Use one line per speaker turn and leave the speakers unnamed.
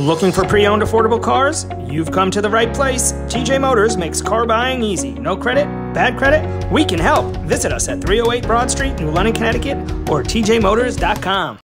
Looking for pre-owned affordable cars? You've come to the right place. TJ Motors makes car buying easy. No credit? Bad credit? We can help. Visit us at 308 Broad Street, New London, Connecticut, or tjmotors.com.